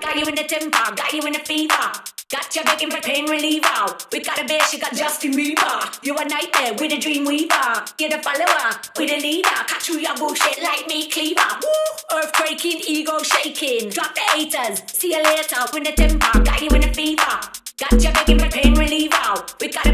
Got you in the temper, got you in the fever. Got you begging for pain reliever. We got a bass, you got Justin Bieber. You a nightmare with a dream weaver. You're the follower, with a leader. Cut through your bullshit like me cleaver. Woo! Earthquaking, ego shaking. Drop the haters, see you later. With the temper, got you in the fever. Got you begging for pain reliever. We got